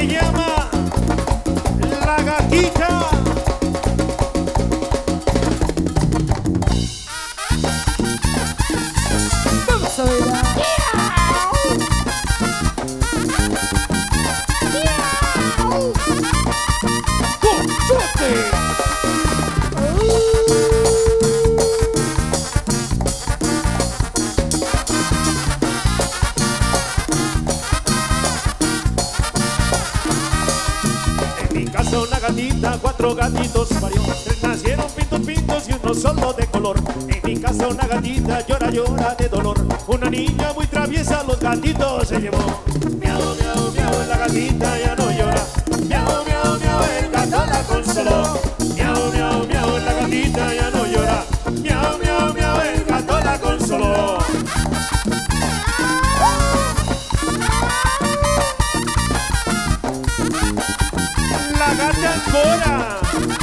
Se llama La Gatita. Vamos a ver. Una gatita, 4 gatitos parió. 3 nacieron pintos y uno solo de color. En mi casa una gatita llora de dolor. Una niña muy traviesa los gatitos se llevó. Miau, miau, miau, la gatita ya no llora. Miau, miau, miau, el gato la consoló. Miau, miau, miau, la gatita ya no llora. Miau, miau, miau, el gato la consoló. La gata Cora.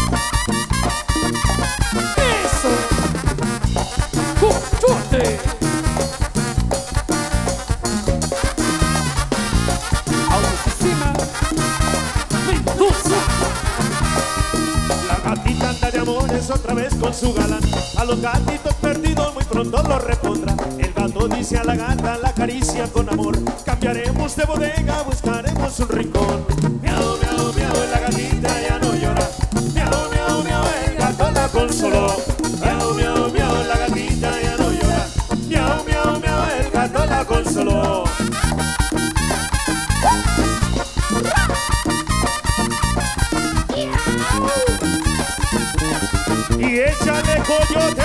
Eso. ¡Chute! Autoestima. Mendoza. La gatita anda de amores otra vez con su galán. A los gatitos perdidos muy pronto los repondrá. El gato dice a la gata, la acaricia con amor. Cambiaremos de bodega, buscaremos un rincón. Miau, miau, miau, la gatita ya no llora. Miau, miau, miau, el gato la consoló. Miau, miau, miau, la gatita ya no llora. Miau, miau, miau, el gato la consoló. Y échale coyote.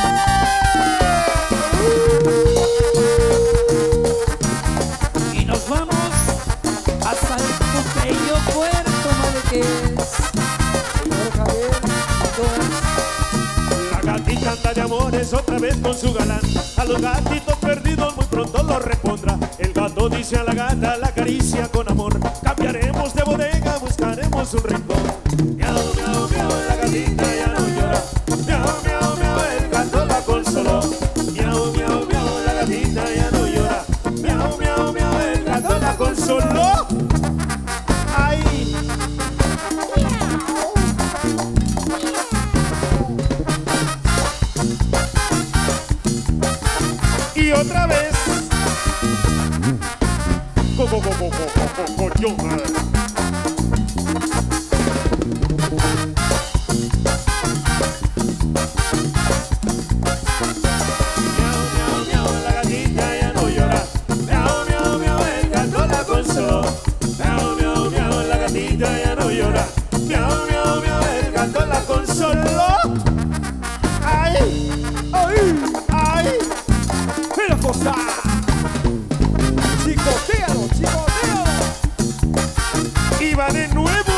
Y nos vamos hasta el bello Puerto Malequés. Señor Javier Mendoza. La gatita anda de amores otra vez con su galán. A los gatitos perdidos muy pronto los repondrá. El gato dice a la gata, la acaricia con amor. Cambiaremos de bodega, buscaremos un rincón. Miau, miau, miau, la gatita ya no llora. Miau, miau, miau, el gato la consoló. Miau, miau, miau, la gatita ya no llora. Miau, miau, miau, el gato la consoló. ¡Ay! Y otra vez. Chicotealo, chicotealo. Y va de nuevo.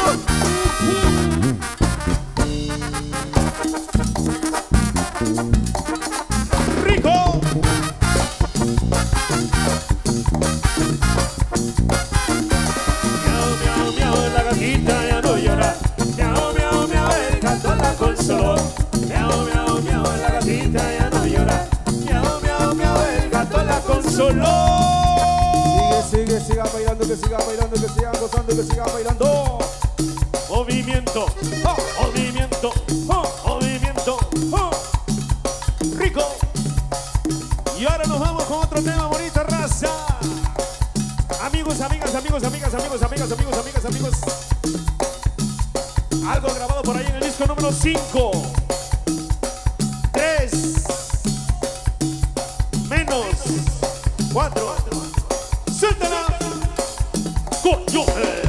Rico. Miau, miau, miau, la gatita ya no llora. Miau, miau, miau, el gato la consoló. Miau, miau, miau, la gatita ya no llora. Miau, miau, miau, el gato la consoló. Siga bailando, que siga bailando, que siga gozando, que siga bailando. Movimiento, movimiento, movimiento, rico. Y ahora nos vamos con otro tema, bonita raza. Amigos, amigas, amigos, amigas, amigos, amigas, amigos, amigas, amigos. Algo grabado por ahí en el disco número 5. 3 menos 4. Suéltala. Coño.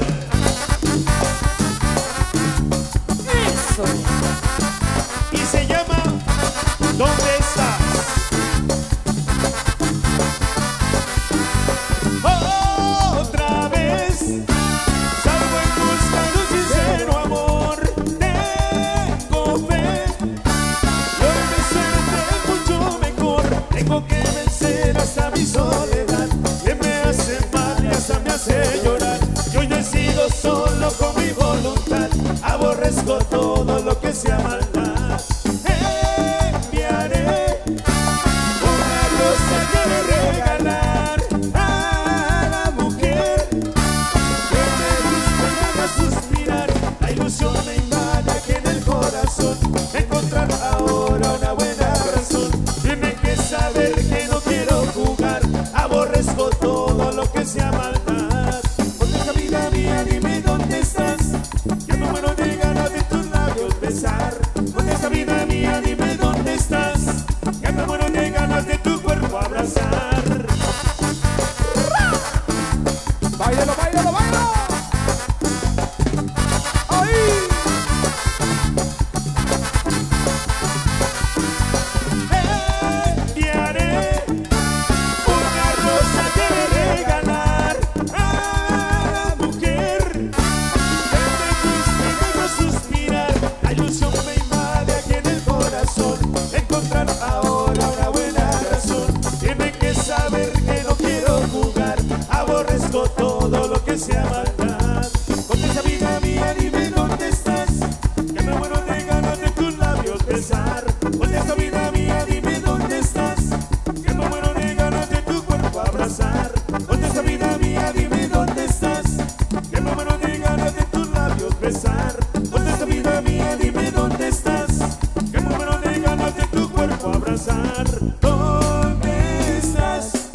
Eso. Y se llama ¿Dónde estás? Otra vez salgo en busca de un sincero amor. Tengo fe y hoy me siento mucho mejor. Tengo que vencer hasta mi soledad, que me hace mal y hasta me hace llorar. Y hoy decido solo con mi voluntad, aborrezco todo lo que sea maldad. Enviaré una rosa que regalar a la mujer que me gusta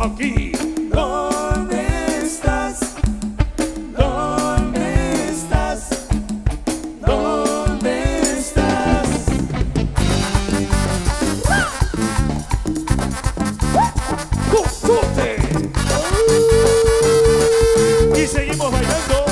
aquí. ¿Dónde estás? ¿Dónde estás? ¿Dónde estás? Y seguimos bailando.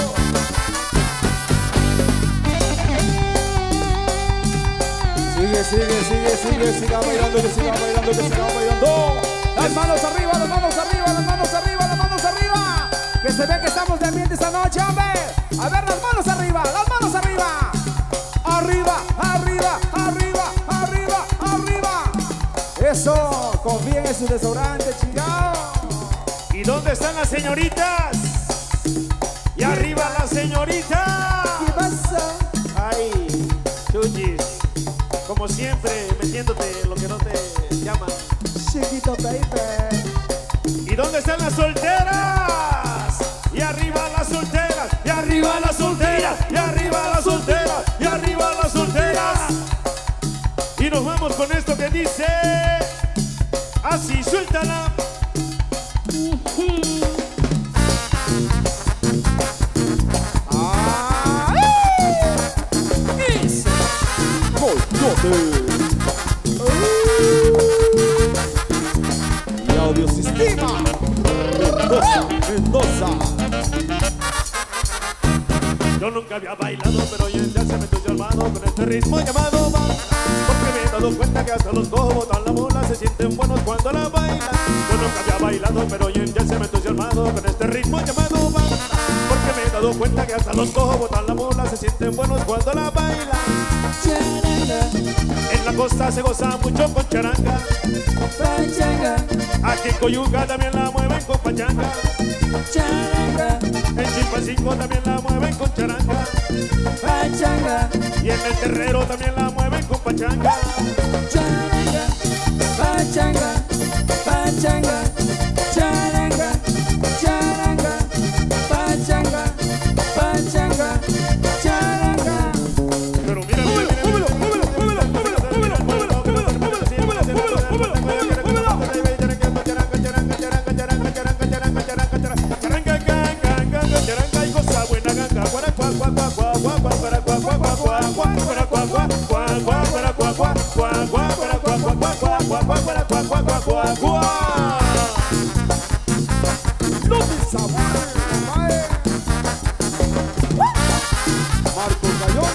Siga bailando, que siga bailando, que siga bailando. Las manos arriba, las manos arriba, las manos arriba, las manos arriba. Que se ve que estamos de ambiente esta noche, hombre. A ver, las manos arriba, las manos arriba. Arriba, arriba, arriba, arriba, arriba. Eso, confíen en su desodorante, chingado. ¿Y dónde están las señoritas? Y arriba las señoritas. ¿Qué pasa? Ay, chuchis. Como siempre, metiéndote lo que no te llaman. Chiquito, baby. ¿Y dónde están las solteras? Y arriba las solteras, y arriba las solteras, y arriba las solteras, y arriba las solteras. Y nos vamos con esto que dice así, suéltala. Y Audiosistema Mendoza. Yo nunca había bailado, pero hoy en día se me entusiasmado con este ritmo llamado banda. Porque me he dado cuenta que hasta los cojos botan la bola se sienten buenos cuando la bailan. Yo nunca había bailado, pero hoy en día se me entusiasmado con este ritmo llamado banda. Porque me he dado cuenta que hasta los cojos botan la bola se sienten buenos cuando la bailan. En la costa se goza mucho con charanga. Aquí en Coyuca también la mueven con pachanga. En Chilpancingo también la mueven con charanga. Y en el Terrero también la mueven con pachanga. Pero mira, charanga y cosa buena ganga. Marco Cayón.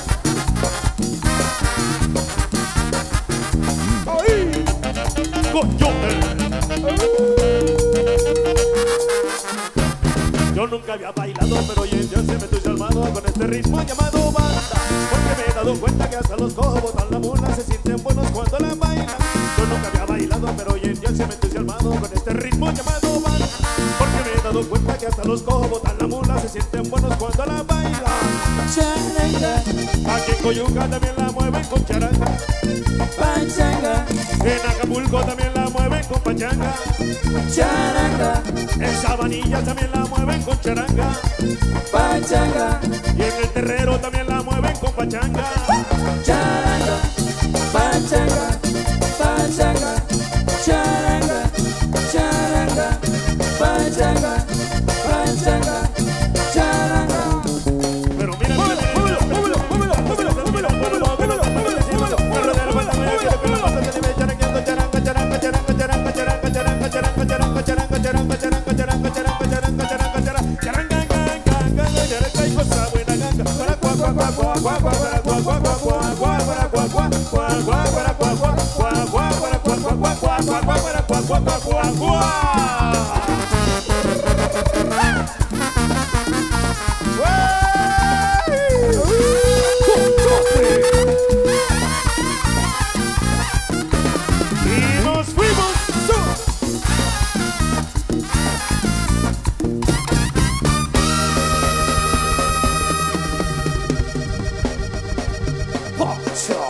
Yo nunca había bailado, pero hoy en día se me entusiasmado con este ritmo llamado banda. Porque me he dado cuenta que hasta los cojos botan la bola se sienten buenos cuando la bailan. Yo nunca había bailado, pero hoy en día se me entusiasmado con este ritmo llamado banda. Porque me he dado cuenta que hasta los cojos botan la bola se sienten buenos cuando la bailan. Aquí en Coyuca también la mueven con charanga. En Acapulco también la mueven con pachanga. En Sabanilla también la mueven con charanga. Y en el Terrero también la mueven con pachanga. Pero mira, y nos fuimos. Pacha.